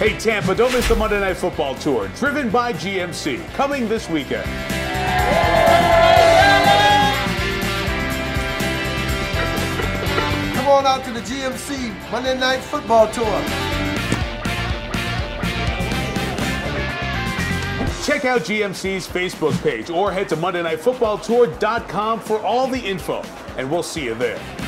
Hey, Tampa, don't miss the Monday Night Football Tour, driven by GMC, coming this weekend. Come on out to the GMC Monday Night Football Tour. Check out GMC's Facebook page or head to MondayNightFootballTour.com for all the info, and we'll see you there.